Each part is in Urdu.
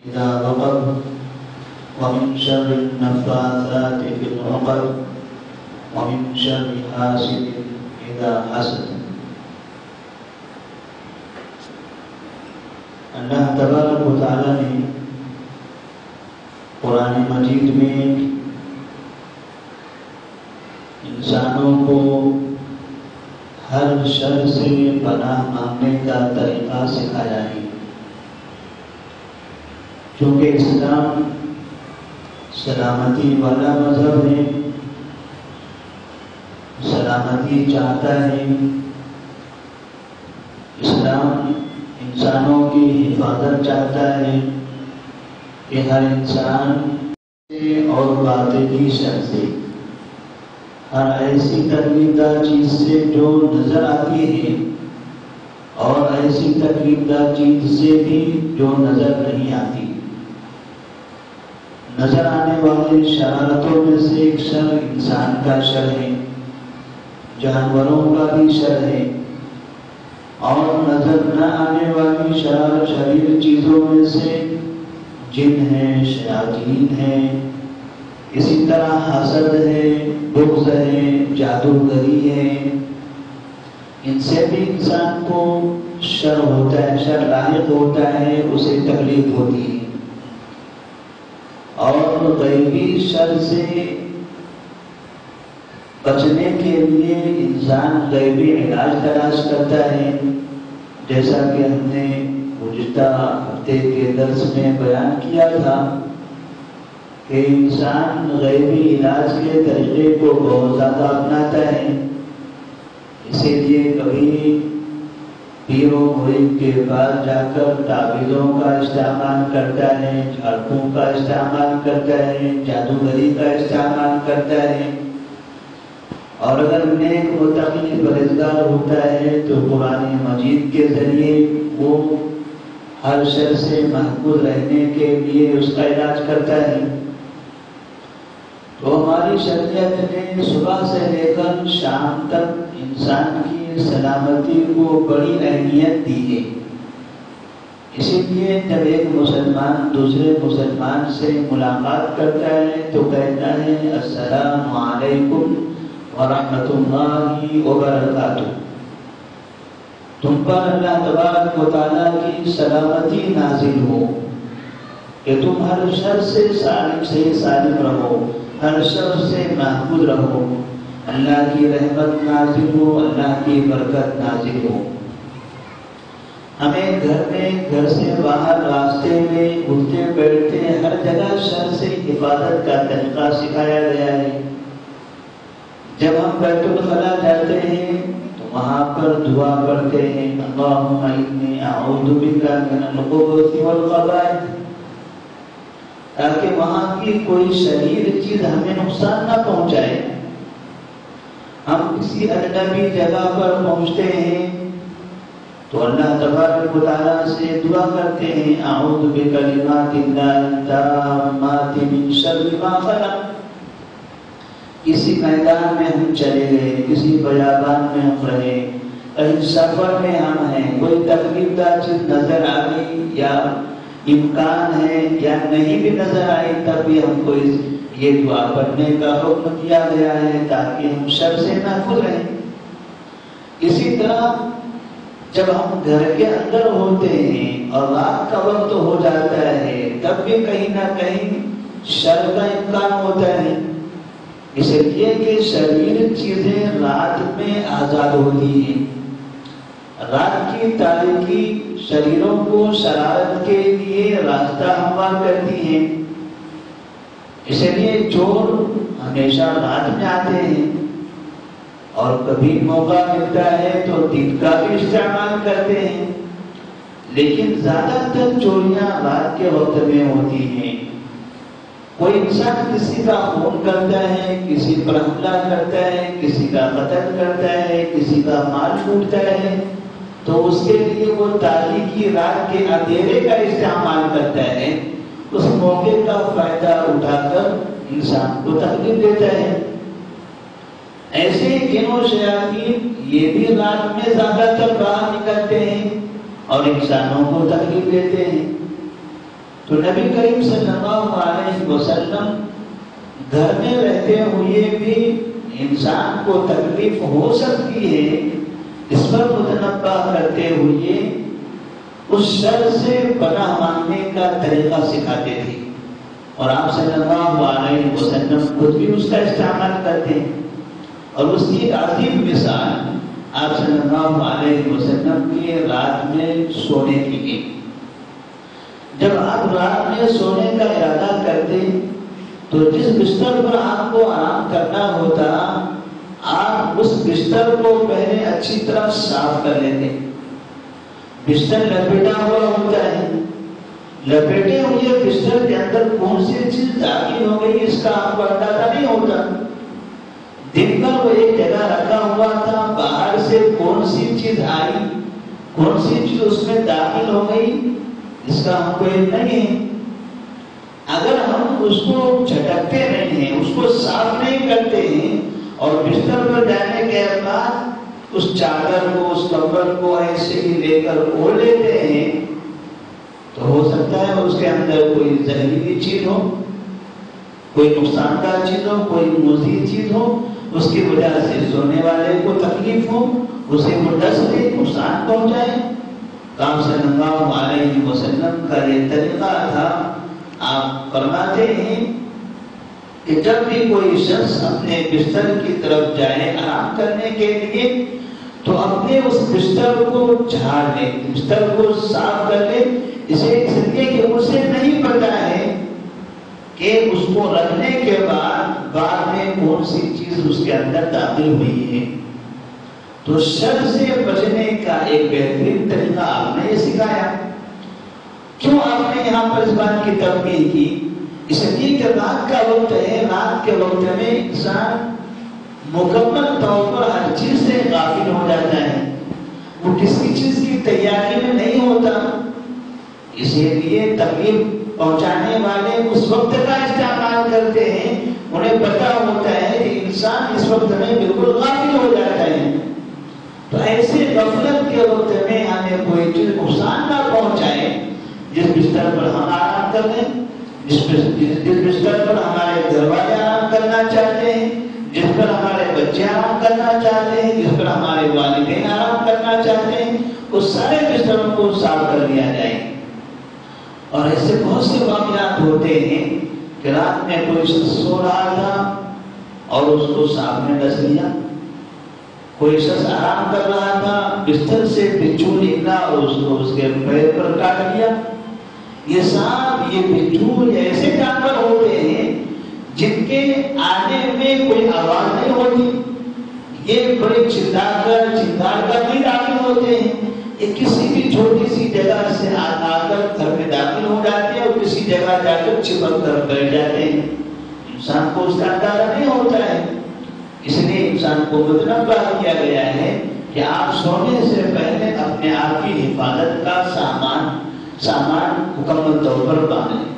إذا وقب ومن شر النفاثات في العقد ومن شر حاسد إذا حسد۔ اللہ تبارک و تعالیٰ نے قرآن مجید میں انسانوں کو ہر شر سے پناہ مانگنے کا طریقہ سکھایا ہے، کیونکہ اسلام سلامتی والا مذہب ہے، سلامتی چاہتا ہے۔ اسلام انسانوں کی حفاظت چاہتا ہے کہ ہر انسان سے اور باطلی شر سے، ہر ایسی تکلیف دہ چیز سے جو نظر آتی ہے اور ایسی تکلیف دہ چیز سے بھی جو نظر نہیں آتی۔ نظر آنے والے شرارتوں میں سے ایک شر انسان کا شر ہے، جانوروں کا بھی شر ہے، اور نظر نہ آنے والی شریر چیزوں میں سے جن ہیں، شیاطین ہیں، اسی طرح حسد ہے، بغض ہے، جادوگری ہے۔ ان سے بھی انسان کو شر ہوتا ہے، شر لاحق ہوتا ہے، اسے تکلیف ہوتی ہے۔ اور غیبی شر سے بچنے کے لیے انسان غیبی علاج تلاش کرتا ہے، جیسا کہ ہم نے گزشتہ ہفتے کے درس میں بیان کیا تھا کہ انسان غیبی علاج کے طریقے کو بہت زیادہ اپناتا ہے۔ اسی لیے کبھی پیر و مرید کے پاس جا کر تعویذوں کا استعمال کرتا ہے، جھاڑفوں کا استعمال کرتا ہے، جادوگری کا استعمال کرتا ہے، اور اگر نیک متقی پرہیزگار ہوتا ہے تو قرآن مجید کے ذریعے وہ ہر شر سے محفوظ رہنے کے لیے اس کا علاج کرتا ہے۔ تو ہماری شریعت نے صبح سے لے کر شام تک انسان کی سلامتی کو بڑی اہمیت دی ہے۔ اسی لیے جب ایک مسلمان دوسرے مسلمان سے ملاقات کرتا ہے تو کہتا ہے السلام علیکم ورحمۃ اللہ وبرکاتہ، تم پر اللہ تبارک و تعالیٰ کی سلامتی نازل ہو، کہ تم ہر شر سے سالم رہو، ہر شر سے محفوظ رہو، اللہ کی رحمت نازل ہو، اللہ کی برکت نازل ہو۔ ہمیں گھر میں، گھر سے باہر، راستے میں، اٹھتے بیٹھتے ہر جگہ شر سے حفاظت کا طریقہ سکھایا گیا ہے۔ جب ہم بیت الخلاء جاتے ہیں تو وہاں پر دعا پڑھتے ہیں اللہم انی اعوذ بک من الخبث والخبائث، تاکہ وہاں کی کوئی شریر چیز ہمیں نقصان نہ پہنچائے۔ ہم کسی اجنبی جگہ پر پہنچتے ہیں تو اللہ تبارک و تعالیٰ سے دعا کرتے ہیں اعوذ بکلمات اللہ التامات من شر ما خلق۔ کسی میدان میں ہم چلے گئے، کسی بیابان میں ہم رہے، کہیں سفر میں ہم ہیں، کوئی تکلیف دہ چیز نظر آ گئی یا امکان ہے یا نہیں بھی نظر آئی، تب بھی ہم کو یہ دعا پڑھنے کا حکم دیا گیا ہے تاکہ ہم شر سے محفوظ رہیں۔ اسی طرح جب ہم گھر کے اندر ہوتے ہیں اور رات کا وقت ہو جاتا ہے تب بھی کہیں نہ کہیں شر کا امکان ہوتا ہے، اس لیے کہ شریر چیزیں رات میں آزاد ہوتی ہیں۔ رات کی تاریکی شریروں کو شرارت کے لیے راستہ ہموار کرتی ہیں، اس لیے چور ہمیشہ رات میں آتے ہیں، اور کبھی موقع ملتا ہے تو دن کا بھی استعمال کرتے ہیں، لیکن زیادہ تر چوریاں رات کے وقت میں ہوتی ہیں۔ کوئی انسان کسی کا خون کرتا ہے، کسی پر حملہ کرتا ہے، کسی کا قتل کرتا ہے، کسی کا مال لوٹتا ہے، تو اس کے لیے وہ تاریکی رات کے اندھیرے کا استعمال کرتا ہے، اس موقع کا فائدہ اٹھا کر انسان کو تکلیف دیتا ہے۔ ایسے ہی جن و شیاطین یہ بھی رات میں زیادہ تر باہر نکلتے ہیں اور انسانوں کو تکلیف دیتے ہیں۔ تو نبی کریم صلی اللہ علیہ وسلم گھر میں رہتے ہوئے بھی انسان کو تکلیف ہو سکتی ہے، اس پر متنبہ کرتے ہوئے اس شر سے پناہ مانگنے کا طریقہ سکھاتے تھے، اور آپ صلی اللہ علیہ وسلم خود بھی اس کا استعمال کرتے ہیں۔ اور اس کی عظیم مثال آپ صلی اللہ علیہ وسلم کی رات میں سونے کی ہے۔ جب آپ رات میں سونے کا ارادہ کرتے تو جس بستر پر آپ کو آرام کرنا ہوتا، آپ اس بستر کو پہلے اچھی طرح صاف کر لیتے۔ بستر لپیٹا ہوا ہوتا ہے، لپیٹے ہوئے بستر کے اندر کون سی چیز داخل ہو گئی اس کا آپ کو اندازہ نہیں ہوتا۔ دن بھر وہ ایک جگہ رکھا ہوا تھا، باہر سے کون سی چیز آئی، کون سی چیز اس میں داخل ہو گئی، اس کا ہم کو علم نہیں ہے۔ اگر ہم اس کو جھٹکتے نہیں ہیں، اس کو صاف نہیں کرتے ہیں، اور بستر پر جانے کے بعد اس چادر کو، اس کمبل کو ایسے ہی لے کر اوڑھ لیتے ہیں، تو ہو سکتا ہے اس کے اندر کوئی زہریلی چیز ہو، کوئی نقصان دہ چیز ہو، کوئی مضر چیز ہو، اس کی وجہ سے سونے والے کو تکلیف ہو، اسے وہ ڈس دے، نقصان پہنچائے۔ آپ صلی اللہ علیہ وسلم کا یہ طریقہ تھا۔ آپ فرماتے ہیں کہ جب بھی کوئی شخص اپنے بستر کی طرف جائے آرام کرنے کے لیے تو اپنے اس بستر کو جھاڑ لے، بستر کو صاف کر لے، اسے اس لیے کہ اسے نہیں پتا ہے کہ اس کو رکھنے کے بعد میں کون سی چیز اس کے اندر داخل ہوئی ہے۔ تو شر سے بچنے کا ایک بہترین طریقہ آپ نے یہ سکھایا۔ کیوں آپ نے یہاں پر اس بات کی تنبیہ کی؟ اس لیے کہ رات کا وقت ہے، رات کے وقت میں انسان مکمل طور پر ہر چیز سے غافل ہو جاتا ہے، وہ کسی چیز کی تیاری میں نہیں ہوتا، اسی لیے تکلیف پہنچانے والے اس وقت کا استعمال کرتے ہیں۔ انہیں پتا ہوتا ہے کہ انسان اس وقت میں بالکل غافل ہو جاتا ہے، تو ایسے غفلت کے وقت میں ہمیں کوئی چیز نقصان نہ پہنچائے۔ جس بستر پر ہم آرام کر لیں، جس بستر پر ہمارے گھر والے آرام کرنا چاہتے ہیں، جس پر ہمارے بچے آرام کرنا چاہتے ہیں، جس پر ہمارے والدین آرام کرنا چاہتے ہیں، اس سارے بستروں کو صاف کر دیا جائے۔ اور ایسے بہت سے واقعات ہوتے ہیں کہ رات میں کوئی شخص سو رہا تھا اور اس کو سانپ نے ڈس لیا، کوئی شخص آرام کر رہا تھا، بستر سے بچھو نکلا اور اس کو اس کے پیر پر کاٹ لیا۔ یہ سانپ، یہ بچھو ایسے جانور ہوتے ہیں جن کے آنے میں کوئی آواز نہیں ہوتی، یہ بڑے چنگار کر نہیں داخل ہوتے ہیں، یہ کسی بھی چھوٹی سی جگہ سے آ کر گھر میں داخل ہو جاتے ہیں اور کسی جگہ جا کر چپک کر بیٹھ جاتے ہیں۔ انسان کو اس کا اندازہ نہیں ہوتا ہے، اس لیے انسان کو متنبہ کیا گیا ہے کہ آپ سونے سے پہلے اپنے آپ کی حفاظت کا سامان مکمل طور پر باندھ لیں۔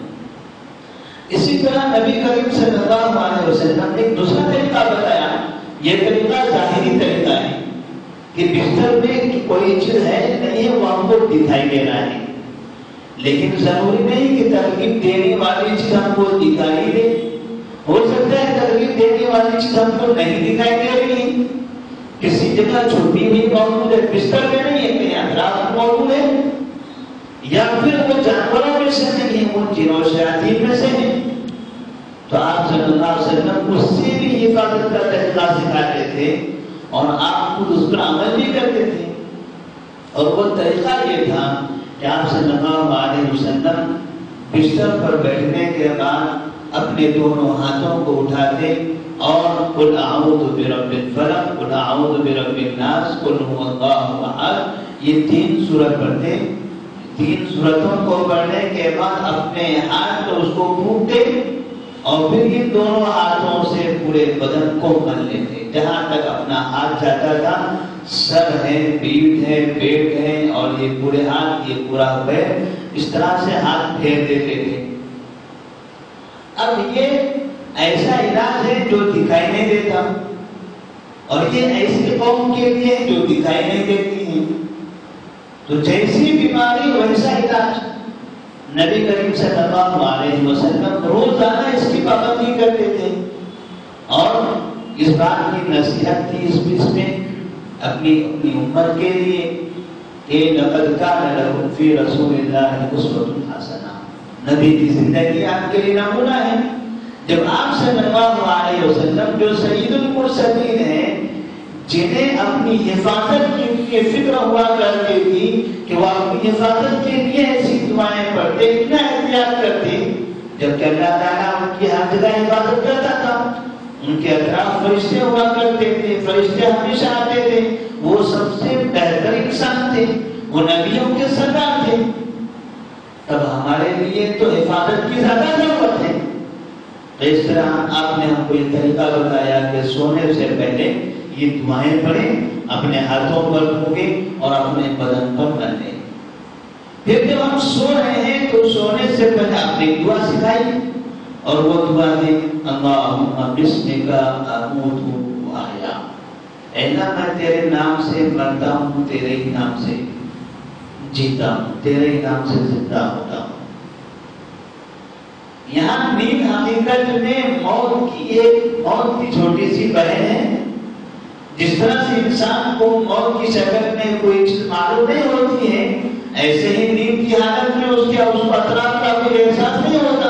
اسی طرح نبی کریم صلی اللہ علیہ وسلم نے ایک دوسرا طریقہ بتایا۔ یہ طریقہ ظاہری طریقہ ہے کہ بستر میں کوئی چیز ہے نہیں ہے، وہ ہم کو دکھائی دے رہا ہے، لیکن ضروری نہیں کہ تکلیف دینے والی چیز ہم کو دکھائی دے۔ ہو سکتا ہے تکلیف دینے والی چیز ہم کو نہیں دکھائی دے رہی ہے، کسی جگہ چھپی ہوئی موجود ہے، بستر میں نہیں ہے، کہیں اطراف موجود ہے، یا پھر وہ جانوروں میں سے نہیں ہے، وہ جنوں شیاطین میں سے ہے۔ تو آپ صلی اللہ علیہ وسلم اس سے بھی حفاظت کا طریقہ سکھاتے تھے اور آپ خود اس پر عمل بھی کرتے تھے۔ اور وہ طریقہ یہ تھا کہ آپ صلی اللہ علیہ وسلم بستر پر بیٹھنے کے بعد اپنے دونوں ہاتھوں کو اٹھاتے اور قل اعوذ برب الفلق، قل اعوذ برب الناس، قل هو اللہ احد، یہ 3 سورت پڑھتے۔ 3 سورتوں کو پڑھنے کے بعد اپنے ہاتھ کو اس کو پھونکتے اور پھر یہ دونوں ہاتھوں سے پورے بدن کو مل لیتے، جہاں تک اپنا ہاتھ جاتا تھا، سر ہے، پیٹھ ہے، پیٹ ہے اور یہ پورے ہاتھ، یہ پورا پیر، اس طرح سے ہاتھ پھیر دیتے تھے۔ اب یہ ایسا علاج ہے جو دکھائی نہیں دیتا، اور یہ ایسی قوم کے لیے جو دکھائی نہیں دیتی ہے، تو جیسی بیماری ویسا علاج۔ نبی کریم صلی اللہ علیہ وسلم روزانہ اس کی پابندی کرتے تھے اور اس بات کی نصیحت تھی اس میں اپنی امت کے لیے کہ لقد کان لکم فی رسول اللہ اسوۃ حسنہ، نبی کی زندگی آپ کے لیے نمونہ ہے۔ جب آپ صلی اللہ علیہ وسلم جو سید المرسلین ہیں، جنہیں اپنی حفاظت کی فکر ہوا کرتی تھی کہ وہ اپنی حفاظت کے لیے ایسی دعائیں پڑھتے، اتنا احتیاط کرتے، جبکہ اللہ تعالیٰ ان کی ہر جگہ حفاظت کرتا تھا، ان کے اطراف فرشتے ہوا کرتے تھے، فرشتے ہمیشہ آتے تھے، وہ سب سے بہتر انسان تھے، وہ نبیوں کے سردار تھے، تب ہمارے لیے تو حفاظت کی زیادہ ضرورت ہے۔ تو اس طرح آپ نے ہم کو یہ طریقہ بتایا کہ سونے سے پہلے یہ دعائیں پڑھیں، اپنے ہاتھوں پر پھونکیں اور اپنے بدن پر باندھیں۔ پھر جب ہم سو رہے ہیں تو سونے سے پہلے اپنی دعا سکھائی اور وہ دعا ہے اللہم بسمک اموت و احیا، اے اللہ میں تیرے نام سے مرتا ہوں، تیرے ہی نام سے جیتا ہوں، تیرے ہی نام سے زندہ ہوتا ہوں۔ یہاں نیند حقیقت میں موت کی چھوٹی سی بہن ہے۔ جس طرح سے انسان کو موت کی شکل میں کوئی چیز معلوم نہیں ہوتی ہے، ایسے ہی نیند کی حالت میں اس اطراف کا کوئی احساس نہیں ہوتا۔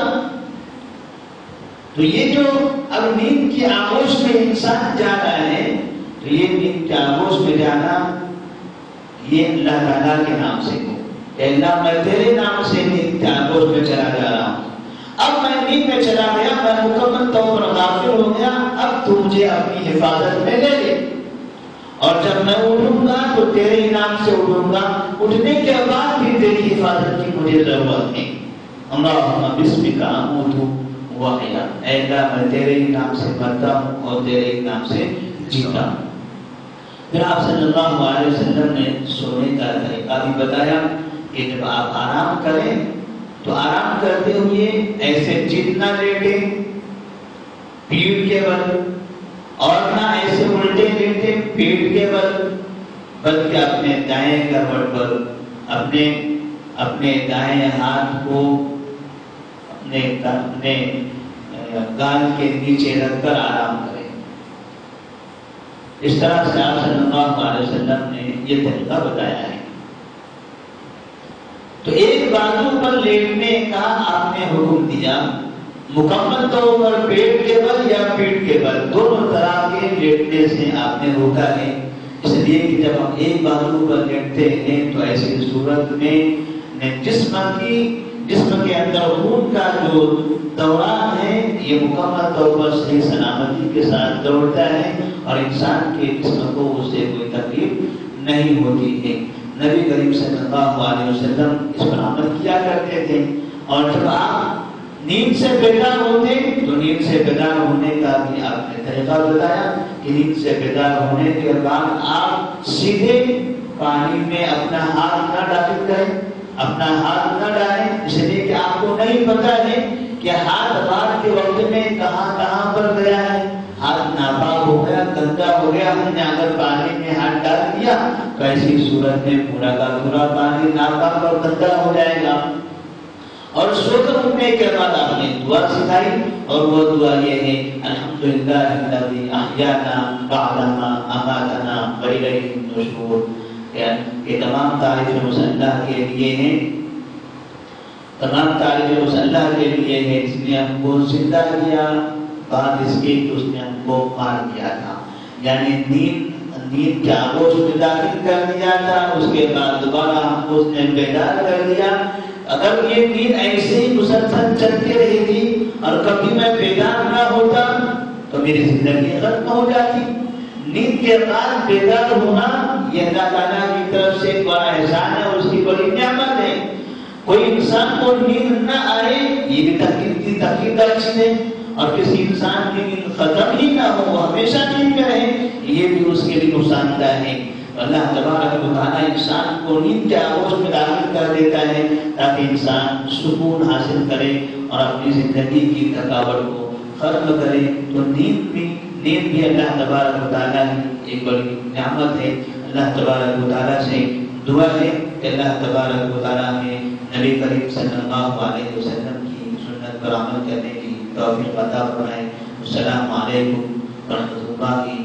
تو یہ جو اب نیند کی آغوش میں انسان جا رہا ہے، تو یہ نیند کی آغوش میں جانا یہ اللہ تعالیٰ کے نام سے ہو کہ اللہ میں تیرے نام سے نیند کی آغوش میں چلا جا رہا ہوں۔ اب میں نیند میں چلا گیا، میں مکمل طور پر غافل ہو گیا، اب تو مجھے اپنی حفاظت میں لے لے، اور جب میں اٹھوں گا تو تیرے ہی نام سے اٹھوں گا، اٹھنے کے بعد بھی تیری حفاظت کی مجھے ضرورت ہے۔ اللہم بسمک اموت و احیا، اے اللہ میں تیرے ہی نام سے مرتا ہوں اور تیرے ہی نام سے جیتا ہوں۔ پھر آپ صلی اللہ علیہ وسلم نے سونے کا طریقہ بھی بتایا کہ جب آپ آرام کریں تو آرام کرتے ہوئے ایسے چیت نہ لیٹے پیٹھ کے بل، اور نہ ایسے الٹے لیٹے پیٹھ کے بل، بلکہ اپنے دائیں کروٹ پر اپنے دائیں ہاتھ کو اپنے گال کے نیچے رکھ کر آرام کریں۔ اس طرح سے آپ صلی اللہ علیہ وسلم نے یہ طریقہ بتایا ہے۔ تو ایک بازو پر لیٹنے کا آپ نے حکم دیا، مکمل طور پر پیٹ کے بل یا پیٹھ کے بل، دونوں طرح کے لیٹنے سے آپ نے روکا ہے، اس لیے کہ جب ہم ایک بازو پر لیٹتے ہیں تو ایسی صورت میں جسم کے اندر خون کا جو دوران ہے یہ مکمل طور پر صحیح سلامتی کے ساتھ دوڑتا ہے اور انسان کے جسم کو اس سے کوئی تکلیف نہیں ہوتی ہے۔ نبی کریم صلی اللہ علیہ وسلم اس پر عمل کیا کرتے تھے، اور جب آپ نیند سے بیدار ہوتے تو نیند سے بیدار ہونے کا بھی آپ نے طریقہ بتایا کہ نیند سے بیدار ہونے کے بعد آپ سیدھے پانی میں اپنا ہاتھ نہ ڈال کریں، اپنا ہاتھ نہ ڈالیں، اس لیے کہ آپ کو نہیں پتا ہے کہ ہاتھ رات کے وقت میں کہاں پر گیا ہے، ہاتھ ناپاک ہو گیا، گندا ہو گیا، ہم نے اگر پانی میں ہاتھ ڈال دیا تو ایسی صورت میں پورا کا پورا پانی ناپاک اور گندا ہو جائے گا۔ اور سو کر اٹھنے کے بعد آپ نے دعا سکھائی، اور وہ دعا یہ ہے الحمدللہ الذی احیانا بعدما اماتنا والیہ النشور، کہ تمام تعریفیں اس اللہ کے لیے ہیں، تمام تعریفیں اس اللہ کے لیے ہیں جس نے ہم کو زندہ کیا بعد اس کے اس نے ہم کو مار دیا تھا، یعنی نیند کے آغوش میں داخل کر دیا تھا، اس کے بعد دوبارہ ہم کو اس نے بیدار کر دیا۔ اگر یہ نیند ایسے ہی مسلسل چلتی رہی تھی اور کبھی میں بیدار نہ ہوتا تو میری زندگی ختم ہو جاتی۔ نیند کے بعد بیدار ہونا یہ اللہ تعالیٰ کی طرف سے ایک بڑا احسان ہے اور اس کی بڑی نعمت ہے۔ کوئی انسان کو نیند نہ آئے یہ بھی تکلیف دار چیز ہے، اور کسی انسان کی نیند ختم ہی نہ ہو، وہ ہمیشہ نیند میں رہے، یہ بھی اس کے لیے نقصان دہ ہے۔ اللہ تبارک و تعالیٰ انسان کو نیند کے آغوش میں داخل کر دیتا ہے تاکہ انسان سکون حاصل کرے اور اپنی زندگی کی تھکاوٹ کو ختم کرے۔ تو نیند بھی اللہ تبارک و تعالیٰ کی ایک بڑی نعمت ہے۔ اللہ تبارک و تعالیٰ سے دعا ہے کہ اللہ تبارک و تعالیٰ نے نبی کریم صلی اللہ علیہ وسلم کی سنت پر عمل کرنے کی توفیق عطا فرمائے۔ السلام علیکم ورحمۃ اللہ